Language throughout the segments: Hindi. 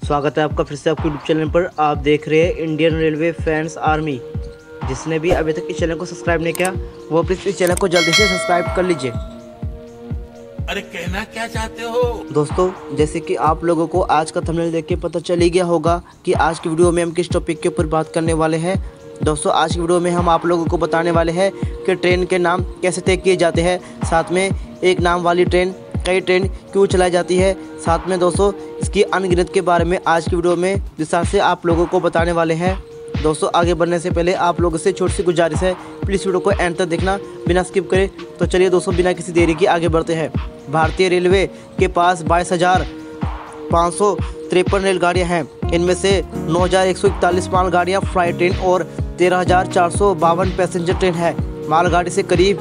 स्वागत है आपका फिर से आपके यूट्यूब चैनल पर। आप देख रहे हैं इंडियन रेलवे फैंस आर्मी। जिसने भी अभी तक इस चैनल को सब्सक्राइब नहीं किया वो प्लीज इस चैनल को जल्दी से सब्सक्राइब कर लीजिए। अरे कहना क्या चाहते हो दोस्तों, जैसे कि आप लोगों को आज का थंबनेल देख के पता चल ही गया होगा कि आज की वीडियो में हम किस टॉपिक के ऊपर बात करने वाले हैं। दोस्तों, आज की वीडियो में हम आप लोगों को बताने वाले हैं कि ट्रेन के नाम कैसे तय किए जाते हैं, साथ में एक नाम वाली ट्रेन कई ट्रेन क्यों चलाई जाती है, साथ में दोस्तों इसकी अनगिनत के बारे में आज की वीडियो में विस्तार से आप लोगों को बताने वाले हैं। दोस्तों, आगे बढ़ने से पहले आप लोगों से छोटी सी गुजारिश है, प्लीज़ वीडियो को एंड तक देखना बिना स्किप करे। तो चलिए दोस्तों, बिना किसी देरी के आगे बढ़ते हैं। भारतीय रेलवे के पास 22,553 रेलगाड़ियाँ हैं। इनमें से 9,141 मालगाड़ियाँ फ्लाइट ट्रेन और 13,452 पैसेंजर ट्रेन है। मालगाड़ी से करीब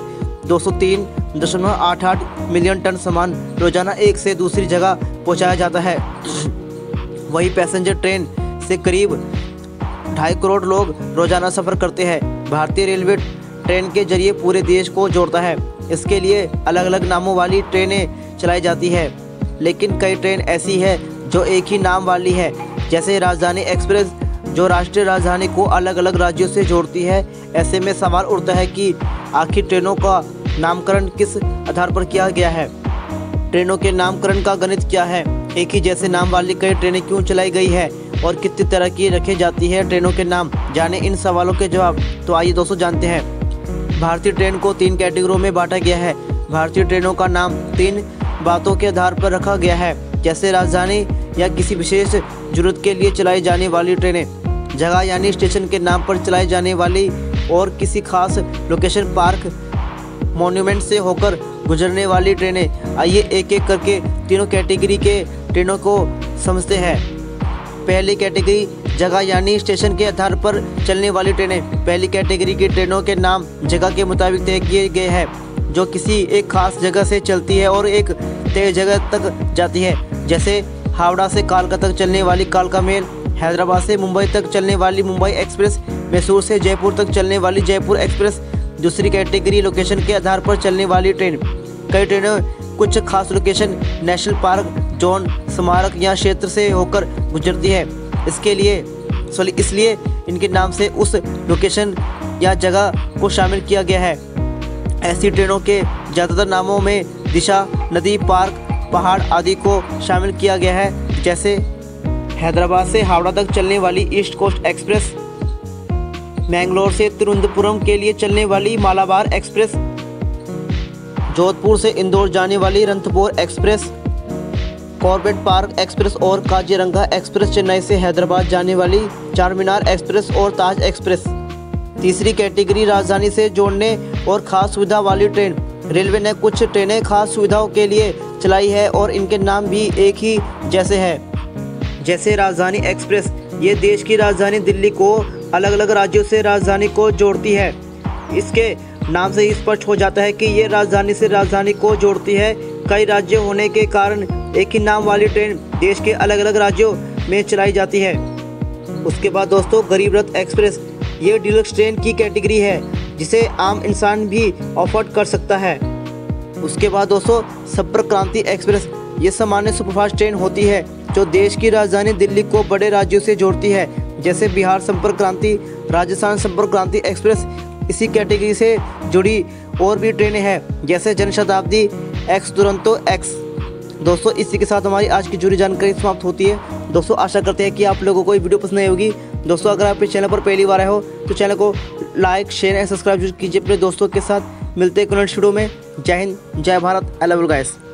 203.88 मिलियन टन सामान रोजाना एक से दूसरी जगह पहुंचाया जाता है। वही पैसेंजर ट्रेन से करीब 2.5 करोड़ लोग रोजाना सफ़र करते हैं। भारतीय रेलवे ट्रेन के जरिए पूरे देश को जोड़ता है। इसके लिए अलग अलग नामों वाली ट्रेनें चलाई जाती है, लेकिन कई ट्रेन ऐसी है जो एक ही नाम वाली है, जैसे राजधानी एक्सप्रेस जो राष्ट्रीय राजधानी को अलग अलग राज्यों से जोड़ती है। ऐसे में सवाल उठता है कि आखिर ट्रेनों का नामकरण किस आधार पर किया गया है। ट्रेनों के नामकरण का गणित क्या है, एक ही जैसे नाम वाली कई ट्रेनें क्यों चलाई गई है और कितनी तरह की रखी जाती है ट्रेनों के नाम। जाने इन सवालों के जवाब। तो आइए दोस्तों जानते हैं। भारतीय ट्रेन को 3 कैटेगरियों में बांटा गया है। भारतीय ट्रेनों का नाम 3 बातों के आधार पर रखा गया है, जैसे राजधानी या किसी विशेष जरूरत के लिए चलाई जाने वाली ट्रेनें, जगह यानी स्टेशन के नाम पर चलाई जाने वाली, और किसी खास लोकेशन, पार्क, मॉन्यूमेंट से होकर गुजरने वाली ट्रेनें। आइए एक एक करके तीनों कैटेगरी के ट्रेनों को समझते हैं। पहली कैटेगरी जगह यानी स्टेशन के आधार पर चलने वाली ट्रेनें। पहली कैटेगरी की ट्रेनों के नाम जगह के मुताबिक तय किए गए हैं, जो किसी एक खास जगह से चलती है और एक तय जगह तक जाती है। जैसे हावड़ा से कालका तक चलने वाली कालका मेल, हैदराबाद से मुंबई तक चलने वाली मुंबई एक्सप्रेस, मैसूर से जयपुर तक चलने वाली जयपुर एक्सप्रेस। दूसरी कैटेगरी लोकेशन के आधार पर चलने वाली ट्रेन। कई ट्रेनें कुछ खास लोकेशन, नेशनल पार्क, जोन, स्मारक या क्षेत्र से होकर गुजरती है। इसलिए इनके नाम से उस लोकेशन या जगह को शामिल किया गया है। ऐसी ट्रेनों के ज़्यादातर नामों में दिशा, नदी, पार्क, पहाड़ आदि को शामिल किया गया है। जैसे हैदराबाद से हावड़ा तक चलने वाली ईस्ट कोस्ट एक्सप्रेस, मैंगलोर से तिरुवनंतपुरम के लिए चलने वाली मालाबार एक्सप्रेस, जोधपुर से इंदौर जाने वाली Ranthambore express, Corbett park express और काजीरंगा एक्सप्रेस, चेन्नई से हैदराबाद जाने वाली चारमीनार एक्सप्रेस और ताज एक्सप्रेस। तीसरी कैटेगरी राजधानी से जोड़ने और खास सुविधा वाली ट्रेन। रेलवे ने कुछ ट्रेनें खास सुविधाओं के लिए चलाई है और इनके नाम भी एक ही जैसे है। जैसे राजधानी एक्सप्रेस, ये देश की राजधानी दिल्ली को अलग अलग राज्यों से राजधानी को जोड़ती है। इसके नाम से ही स्पष्ट हो जाता है कि ये राजधानी से राजधानी को जोड़ती है। कई राज्य होने के कारण एक ही नाम वाली ट्रेन देश के अलग अलग राज्यों में चलाई जाती है। उसके बाद दोस्तों गरीब रथ एक्सप्रेस, ये डीलक्स ट्रेन की कैटेगरी है जिसे आम इंसान भी अफोर्ड कर सकता है। उसके बाद दोस्तों संपर्क क्रांति एक्सप्रेस, ये सामान्य सुपरफास्ट ट्रेन होती है जो देश की राजधानी दिल्ली को बड़े राज्यों से जोड़ती है, जैसे बिहार संपर्क क्रांति, राजस्थान संपर्क क्रांति एक्सप्रेस। इसी कैटेगरी से जुड़ी और भी ट्रेनें हैं, जैसे जनशताब्दी एक्स, दुरंतो एक्स। दोस्तों, इसी के साथ हमारी आज की जुड़ी जानकारी समाप्त होती है। दोस्तों, आशा करते हैं कि आप लोगों को ये वीडियो पसंद आई होगी। दोस्तों, अगर आप इस चैनल पर पहली बार आए हो तो चैनल को लाइक, शेयर एंड सब्सक्राइब कीजिए अपने दोस्तों के साथ। मिलते हैं नेक्स्ट वीडियो में। जय हिंद, जय Bharat, I love you guys.